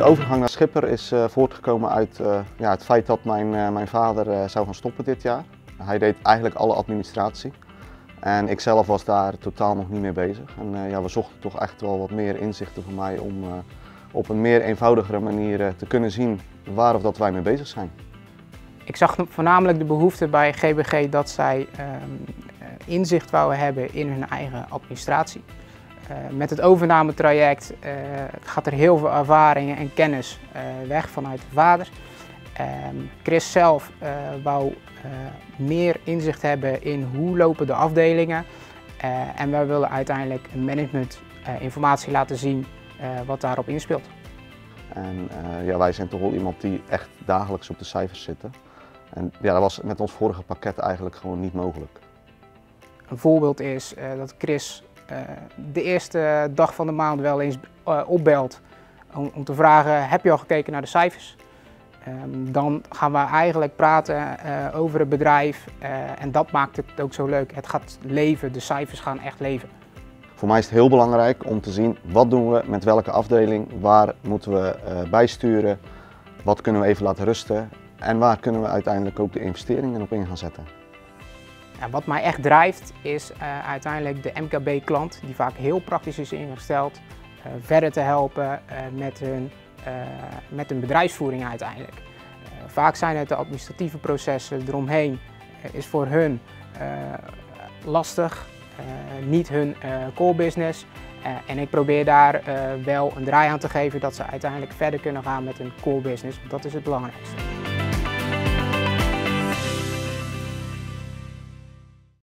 De overgang naar schipper is voortgekomen uit het feit dat mijn vader zou gaan stoppen dit jaar. Hij deed eigenlijk alle administratie en ik zelf was daar totaal nog niet mee bezig. En we zochten toch echt wel wat meer inzichten voor mij om op een meer eenvoudigere manier te kunnen zien waar of dat wij mee bezig zijn. Ik zag voornamelijk de behoefte bij GBG dat zij inzicht wouden hebben in hun eigen administratie. Met het overnametraject gaat er heel veel ervaringen en kennis weg vanuit de vader. Chris zelf wou meer inzicht hebben in hoe lopen de afdelingen. En wij willen uiteindelijk een management informatie laten zien wat daarop inspeelt. En wij zijn toch wel iemand die echt dagelijks op de cijfers zitten. En dat was met ons vorige pakket eigenlijk gewoon niet mogelijk. Een voorbeeld is dat Chris de eerste dag van de maand wel eens opbelt om te vragen: heb je al gekeken naar de cijfers? Dan gaan we eigenlijk praten over het bedrijf en dat maakt het ook zo leuk. Het gaat leven, de cijfers gaan echt leven. Voor mij is het heel belangrijk om te zien wat doen we met welke afdeling, waar moeten we bijsturen, wat kunnen we even laten rusten en waar kunnen we uiteindelijk ook de investeringen op in gaan zetten. Ja, wat mij echt drijft is uiteindelijk de MKB-klant, die vaak heel praktisch is ingesteld, verder te helpen met hun bedrijfsvoering uiteindelijk. Vaak zijn het de administratieve processen eromheen, is voor hun lastig, niet hun core business. En ik probeer daar wel een draai aan te geven dat ze uiteindelijk verder kunnen gaan met hun core business, want dat is het belangrijkste.